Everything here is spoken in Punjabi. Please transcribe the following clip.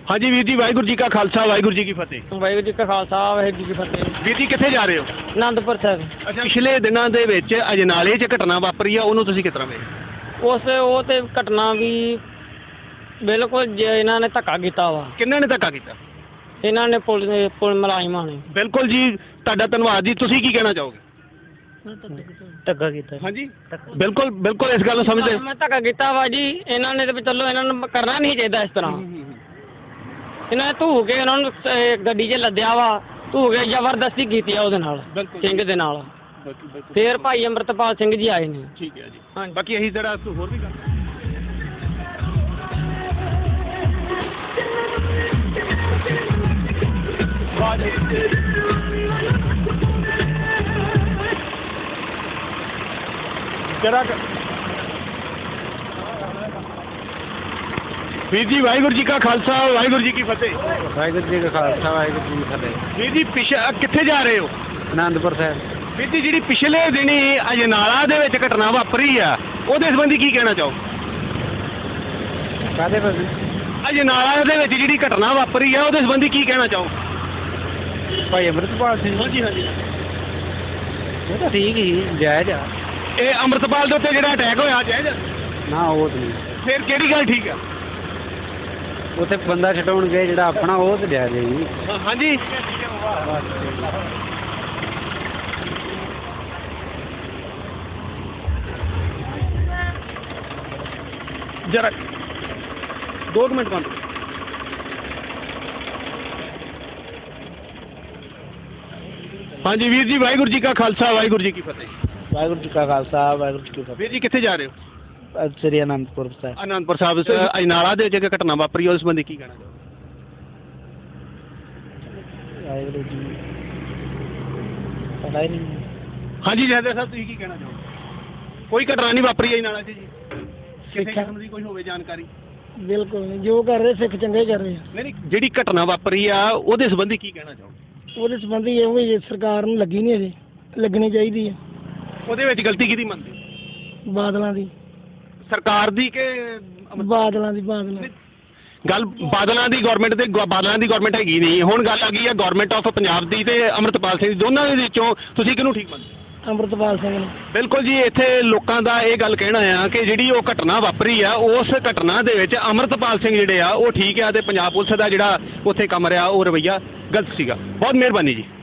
हाँ जी वीर जी, वाहिगुरू जी का खालसा वाहिगुरू जी की फतेह। ਵਾਹਿਗੁਰੂ ਜੀ ਕਾ ਖਾਲਸਾ ਵਾਹਿਗੁਰੂ ਜੀ ਕੀ ਫਤਿਹ। ਵੀਰ ਜੀ ਕਿੱਥੇ ਜਾ ਰਹੇ ਹੋ? ਆਨੰਦਪੁਰ ਸਾਹਿਬ। ਅੱਛਾ, ਪਿਛਲੇ ਦਿਨਾਂ ਦੇ ਵਿੱਚ ਅਜਨਾਲੇ 'ਚ ਘਟਨਾ ਵਾਪਰੀ ਆ, ਉਹਨੂੰ ਤੁਸੀਂ ਕਿਸ ਤਰ੍ਹਾਂ ਵੇਖਦੇ? ਉਹ ਤੇ ਘਟਨਾ ਵੀ ਬਿਲਕੁਲ ਇਹਨਾਂ ਨੇ ਧੱਕਾ ਕੀਤਾ ਵਾ। ਕਿੰਨਾਂ ਨੇ ਧੱਕਾ ਕੀਤਾ? ਇਹਨਾਂ ਨੇ ਪੁਲਿਸ ਮੁਲਾਜ਼ਮਾਂ ਨੇ। ਬਿਲਕੁਲ ਜੀ, ਤੁਹਾਡਾ ਧੰਨਵਾਦ ਜੀ। ਤੁਸੀਂ ਕੀ ਕਹਿਣਾ ਚਾਹੋਗੇ? ਧੱਕਾ ਕੀਤਾ। ਹਾਂਜੀ ਬਿਲਕੁਲ ਬਿਲਕੁਲ, ਇਸ ਗੱਲ ਨੂੰ ਸਮਝਦੇ? ਮੈਂ ਧੱਕਾ ਕੀਤਾ ਵਾ ਜੀ। ਇਹਨਾਂ ਨੇ ਤੇ ਵੀ ਚਲੋ ਇਹਨਾਂ ਨੂੰ ਕਰਨਾ ਨਹੀਂ ਚਾਹੀਦਾ ਇਸ ਤਰ੍ਹਾਂ। ਇਹਨਾਂ ਨੇ ਧੂ ਕੇ ਉਹਨਾਂ ਨੂੰ ਗੱਡੀ 'ਚ ਲੱਦਿਆ ਵਾ, ਧੂ ਕੇ ਜ਼ਬਰਦਸਤੀ ਕੀਤੀ ਆ ਉਹਦੇ ਨਾਲ, ਸਿੰਘ ਦੇ ਨਾਲ। ਫਿਰ ਭਾਈ ਅੰਮ੍ਰਿਤਪਾਲ ਸਿੰਘ ਜੀ ਆਏ ਨੇ। ਠੀਕ ਹੈ ਜੀ। ਬਾਕੀ ਅਸੀਂ ਜਿਹੜਾ ਹੋਰ ਵੀ ਗੱਲ ਵੀਰ ਜੀ, ਵਾਹਿਗੁਰੂ ਜੀ ਕਾ ਖਾਲਸਾ ਵਾਹਿਗੁਰੂ ਜੀ ਕੀ ਫਤਿਹ। ਵਾਹਿਗੁਰੂ ਜੀ ਕਾ ਖਾਲਸਾ ਵਾਹਿਗੁਰੂ ਜੀ ਕੀ ਫਤਿਹ। ਵੀਰ ਜੀ ਕਿੱਥੇ ਜਾ ਰਹੇ ਹੋ? ਆਨੰਦਪੁਰ ਸਾਹਿਬ। ਵੀਰ ਜੀ, ਜਿਹੜੀ ਪਿਛਲੇ ਦਿਨੀ ਅਜਨਾਲਾ ਦੇ ਵਿੱਚ ਘਟਨਾ ਵਾਪਰੀ ਆ, ਉਹਦੇ ਸੰਬੰਧੀ ਕੀ ਕਹਿਣਾ ਚਾਹੋ? ਕਾਹਦੇ ਪਾਸੇ? ਅਜਨਾਲਾ ਦੇ ਵਿੱਚ ਜਿਹੜੀ ਘਟਨਾ ਵਾਪਰੀ ਆ, ਉਹਦੇ ਸੰਬੰਧੀ ਕੀ ਕਹਿਣਾ ਚਾਹੋ? ਭਾਈ ਅੰਮ੍ਰਿਤਪਾਲ ਸਿੰਘ। ਹਾਂਜੀ ਹਾਂਜੀ, ਉਹ ਤਾਂ ਠੀਕ ਹੀ, ਜਾਇਜ਼ ਆ। ਇਹ ਅੰਮ੍ਰਿਤਪਾਲ ਦੇ ਉੱਤੇ ਜਿਹੜਾ ਅਟੈਕ ਹੋਇਆ ਜਾਇਜ਼ ਆ? ਨਾ ਉਹ ਤਾਂ ਨਹੀਂ। ਫਿਰ ਕਿਹੜੀ ਗੱਲ ਠੀਕ ਆ? ਉੱਥੇ ਬੰਦਾ ਛਡਾਉਣ ਗਏ ਜਿਹੜਾ ਆਪਣਾ, ਉਹ ਤਾਂ ਜਾਇਜ਼ ਹੈ ਜੀ। ਹਾਂਜੀ ਜਰਾ 2 ਮਿੰਟ ਬੰਦ। ਹਾਂਜੀ ਵੀਰ ਜੀ, ਵਾਹਿਗੁਰੂ ਜੀ ਕਾ ਖਾਲਸਾ ਵਾਹਿਗੁਰੂ ਜੀ ਕੀ ਫਤਿਹ। ਵਾਹਿਗੁਰੂ ਜੀ ਕਾ ਖਾਲਸਾ ਵਾਹਿਗੁਰੂ ਜੀ ਕੀ ਫਤਿਹ। ਵੀਰ ਜੀ ਕਿੱਥੇ ਜਾ ਰਹੇ ਹੋ? ਸ੍ਰੀ ਆਨੰਦਪੁਰ ਸਾਹਿਬ। ਆਨੰਦਪੁਰ ਸਾਹਿਬ ਅਜਨਾਲਾ ਦੇ ਵਿੱਚ ਘਟਨਾ ਵਾਪਰੀ, ਉਸ ਸੰਬੰਧੀ ਕੀ ਕਹਿਣਾ ਚਾਹੋਗੇ? ਵਾਹਿਗੁਰੂ ਜੀ ਪਤਾ ਹੀ ਨਹੀਂ। ਹਾਂਜੀ ਜਹਦਰ ਸਾਹਿਬ, ਤੁਸੀਂ ਕੀ ਕਹਿਣਾ ਚਾਹੋਗੇ? ਕੋਈ ਘਟਨਾ ਨਹੀਂ ਵਾਪਰੀ ਅਜਨਾਲਾ 'ਚ ਜੀ? ਕਿਸੇ ਕਿਸਮ ਦੀ ਕੋਈ ਹੋਵੇ ਜਾਣਕਾਰੀ? ਬਿਲਕੁਲ ਨਹੀਂ, ਜੋ ਕਰ ਰਹੇ ਸਿੱਖ ਚੰਗੇ ਕਰ ਰਹੇ ਆ। ਨਹੀਂ, ਜਿਹੜੀ ਘਟਨਾ ਵਾਪਰੀ ਆ ਉਹਦੇ ਸੰਬੰਧੀ ਕੀ ਕਹਿਣਾ ਚਾਹੋਗੇ? ਉਹਦੇ ਸੰਬੰਧੀ ਇਹੋ ਹੀ ਸਰਕਾਰ ਨੂੰ ਲੱਗੀ ਨਹੀਂ, ਅਜੇ ਲੱਗਣੀ ਚਾਹੀਦੀ ਹੈ। ਉਹਦੇ ਵਿੱਚ ਗਲਤੀ ਕਿਹਦੀ ਮੰਨਦੇ? ਬਾਦਲਾਂ ਦੀ। ਸਰਕਾਰ ਦੀ ਕਿ ਬਾਦਲਾਂ ਦੀ। ਗੱਲ ਬਾਦਲਾਂ ਦੀ ਗਵਰਨਮੈਂਟ ਤੇ ਬਾਦਲਾਂ ਦੀ ਗਵਰਨਮੈਂਟ ਹੈਗੀ ਨਹੀਂ। ਹੁਣ ਗੱਲ ਆ ਗਈ ਹੈ ਗਵਰਨਮੈਂਟ ਆਫ ਪੰਜਾਬ ਦੀ ਤੇ ਅੰਮ੍ਰਿਤਪਾਲ ਸਿੰਘ, ਦੋਨਾਂ ਦੇ ਵਿੱਚੋਂ ਤੁਸੀਂ ਕਿਹਨੂੰ ਠੀਕ ਮੰਨਦੇ? ਅੰਮ੍ਰਿਤਪਾਲ ਸਿੰਘ ਨੂੰ। ਬਿਲਕੁਲ ਜੀ, ਇੱਥੇ ਲੋਕਾਂ ਦਾ ਇਹ ਗੱਲ ਕਹਿਣਾ ਆ ਕਿ ਜਿਹੜੀ ਉਹ ਘਟਨਾ ਵਾਪਰੀ ਆ, ਉਸ ਘਟਨਾ ਦੇ ਵਿੱਚ ਅੰਮ੍ਰਿਤਪਾਲ ਸਿੰਘ ਜਿਹੜੇ ਆ ਉਹ ਠੀਕ ਆ, ਤੇ ਪੰਜਾਬ ਪੁਲਿਸ ਦਾ ਜਿਹੜਾ ਉੱਥੇ ਕੰਮ ਰਿਹਾ ਉਹ ਰਵੱਈਆ ਗਲਤ ਸੀਗਾ। ਬਹੁਤ ਮਿਹਰਬਾਨੀ ਜੀ।